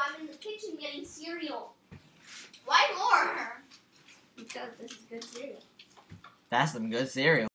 I'm in the kitchen getting cereal. Why more? Because this is good cereal. That's some good cereal.